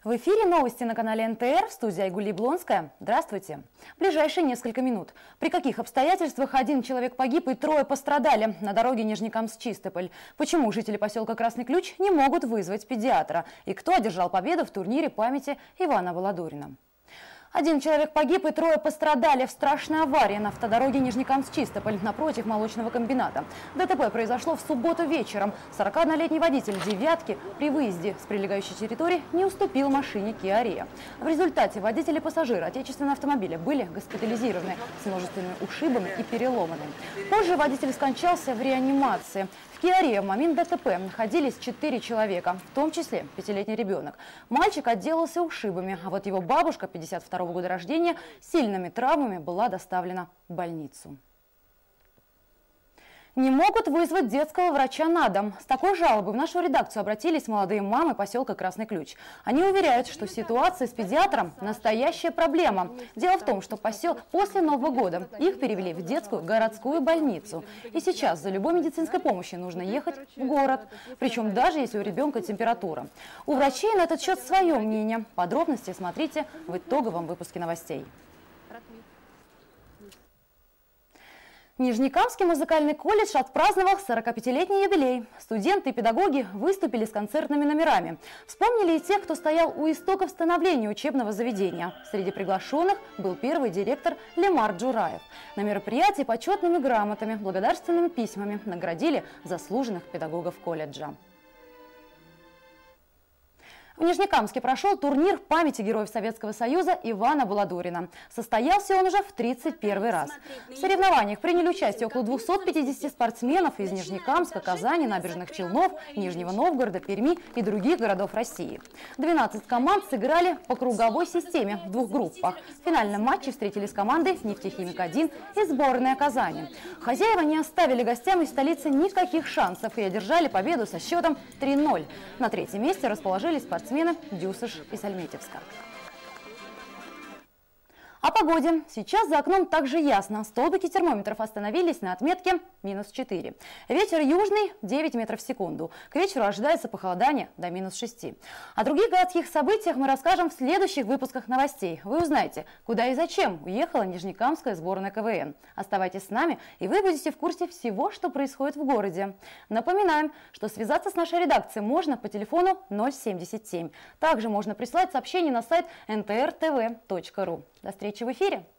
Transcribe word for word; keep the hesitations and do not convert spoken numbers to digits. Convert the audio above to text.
В эфире новости на канале эн тэ эр, в студии Айгуль Яблонская. Здравствуйте. В ближайшие несколько минут. При каких обстоятельствах один человек погиб и трое пострадали на дороге Нижнекамск-Чистополь? Почему жители поселка Красный Ключ не могут вызвать педиатра? И кто одержал победу в турнире памяти Ивана Баладурина? Один человек погиб и трое пострадали в страшной аварии на автодороге Нижнекамск-Чистополь напротив молочного комбината. ДТП произошло в субботу вечером. сорокаоднолетний водитель «девятки» при выезде с прилегающей территории не уступил машине Kia Rio. В результате водители и пассажиры отечественного автомобиля были госпитализированы с множественными ушибами и переломами. Позже водитель скончался в реанимации. В Kia Rio в момент ДТП находились четыре человека, в том числе пятилетний ребенок. Мальчик отделался ушибами, а вот его бабушка, пятьдесят второго года рождения, с сильными травмами была доставлена в больницу. Не могут вызвать детского врача на дом. С такой жалобой в нашу редакцию обратились молодые мамы поселка Красный Ключ. Они уверяют, что ситуация с педиатром – настоящая проблема. Дело в том, что посел... после Нового года их перевели в детскую городскую больницу. И сейчас за любой медицинской помощью нужно ехать в город. Причем даже если у ребенка температура. У врачей на этот счет свое мнение. Подробности смотрите в итоговом выпуске новостей. Нижнекамский музыкальный колледж отпраздновал сорокапятилетний юбилей. Студенты и педагоги выступили с концертными номерами. Вспомнили и тех, кто стоял у истоков становления учебного заведения. Среди приглашенных был первый директор Лемар Джураев. На мероприятии почетными грамотами, благодарственными письмами наградили заслуженных педагогов колледжа. В Нижнекамске прошел турнир памяти героев Советского Союза Ивана Баладурина. Состоялся он уже в тридцать первый раз. В соревнованиях приняли участие около двухсот пятидесяти спортсменов из Нижнекамска, Казани, Набережных Челнов, Нижнего Новгорода, Перми и других городов России. двенадцать команд сыграли по круговой системе в двух группах. В финальном матче встретились команды «Нефтехимик-один» и сборная Казани. Хозяева не оставили гостям из столицы никаких шансов и одержали победу со счетом три ноль. На третьем месте расположились спортсмены Спортсмены Дюсыш и Сальметьевска. О погоде. Сейчас за окном также ясно. Столбики термометров остановились на отметке минус четыре. Ветер южный девять метров в секунду. К вечеру ожидается похолодание до минус шести. О других городских событиях мы расскажем в следующих выпусках новостей. Вы узнаете, куда и зачем уехала Нижнекамская сборная ка вэ эн. Оставайтесь с нами, и вы будете в курсе всего, что происходит в городе. Напоминаем, что связаться с нашей редакцией можно по телефону ноль семьдесят семь. Также можно прислать сообщение на сайт эн тэ эр тэ вэ точка ру. До встречи в эфире!